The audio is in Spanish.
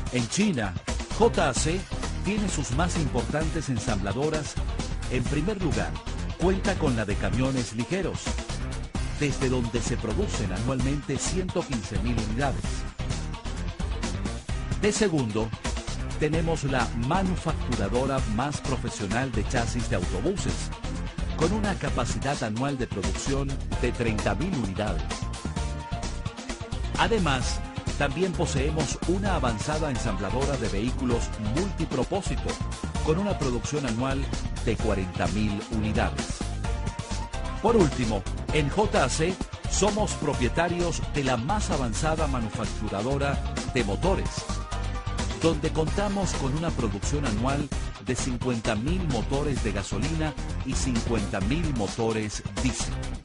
En China, JAC tiene sus más importantes ensambladoras. En primer lugar, cuenta con la de camiones ligeros, desde donde se producen anualmente 115.000 unidades. De segundo, tenemos la manufacturadora más profesional de chasis de autobuses, con una capacidad anual de producción de 30.000 unidades. Además, también poseemos una avanzada ensambladora de vehículos multipropósito, con una producción anual de 40.000 unidades. Por último, en JAC somos propietarios de la más avanzada manufacturadora de motores, donde contamos con una producción anual de 50.000 motores de gasolina y 50.000 motores diésel.